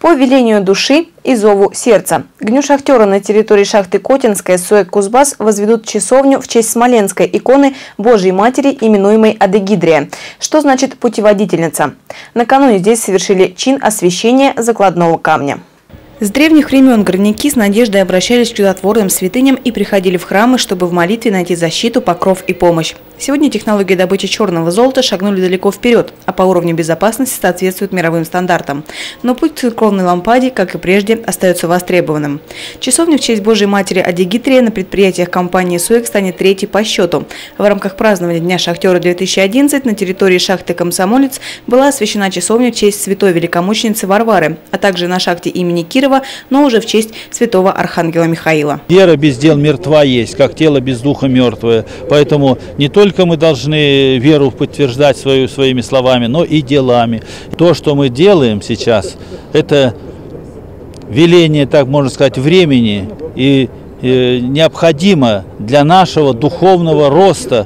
По велению души и зову сердца. К дню шахтера на территории шахты Котинская СОЭК «Кузбасс» возведут часовню в честь смоленской иконы Божьей Матери, именуемой Адегидрия. Что значит «путеводительница»? Накануне здесь совершили чин освящения закладного камня. С древних времен горняки с надеждой обращались к чудотворным святыням и приходили в храмы, чтобы в молитве найти защиту, покров и помощь. Сегодня технологии добычи черного золота шагнули далеко вперед, а по уровню безопасности соответствуют мировым стандартам. Но путь к церковной лампаде, как и прежде, остается востребованным. Часовня в честь Божьей Матери Адегидрия на предприятиях компании СОЭК станет третьей по счету. В рамках празднования Дня шахтера 2011 на территории шахты «Комсомолец» была освящена часовня в честь святой великомученицы Варвары, а также на шахте имени Кирова, но уже в честь святого архангела Михаила. Вера без дел мертва есть, как тело без духа мертвое. Поэтому не только мы должны веру подтверждать своими словами, но и делами. То, что мы делаем сейчас, это веление, так можно сказать, времени и необходимо для нашего духовного роста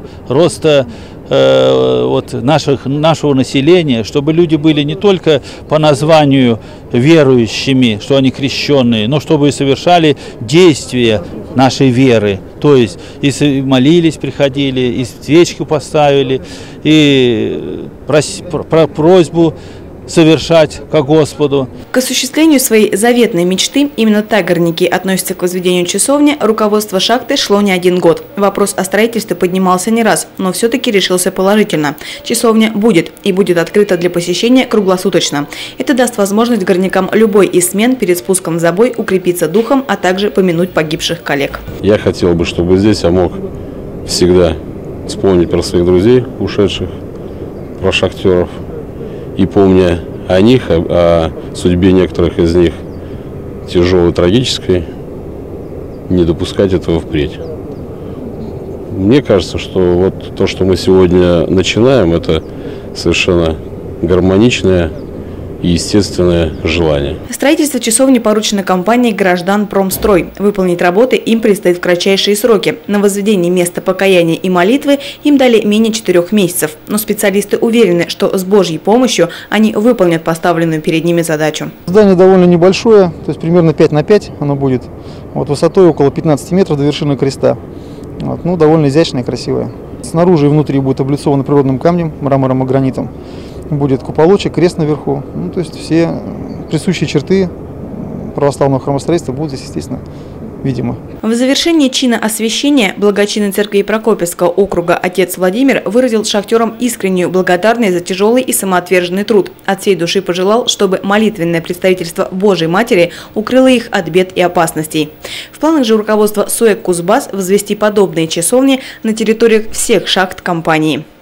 нашего населения, чтобы люди были не только по названию верующими, что они крещенные, но чтобы совершали действия нашей веры. То есть и молились, приходили, и свечку поставили, и просьбу совершать ко Господу. К осуществлению своей заветной мечты, именно так горняки относятся к возведению часовни, руководство шахты шло не один год. Вопрос о строительстве поднимался не раз, но все-таки решился положительно. Часовня будет и будет открыта для посещения круглосуточно. Это даст возможность горнякам любой из смен перед спуском в забой укрепиться духом, а также помянуть погибших коллег. Я хотел бы, чтобы здесь я мог всегда вспомнить про своих друзей ушедших, про шахтеров. И помня о них, о судьбе некоторых из них тяжелой, трагической, не допускать этого впредь. Мне кажется, что вот то, что мы сегодня начинаем, это совершенно гармоничное и естественное желание. Строительство часовни поручено компании «Гражданпромстрой». Выполнить работы им предстоит в кратчайшие сроки. На возведение места покаяния и молитвы им дали менее 4 месяцев. Но специалисты уверены, что с Божьей помощью они выполнят поставленную перед ними задачу. Здание довольно небольшое, то есть примерно 5 на 5 оно будет. Высотой около 15 метров до вершины креста. Довольно изящное и красивое. Снаружи и внутри будет облицовано природным камнем, мрамором и гранитом. Будет куполочек, крест наверху. То есть все присущие черты православного храмостроительства будут здесь, естественно, видимы. В завершении чина освящения благочинный церкви Прокопьевского округа отец Владимир выразил шахтерам искреннюю благодарность за тяжелый и самоотверженный труд. От всей души пожелал, чтобы молитвенное представительство Божьей Матери укрыло их от бед и опасностей. В планах же руководства СОЭК «Кузбасс» возвести подобные часовни на территориях всех шахт компании.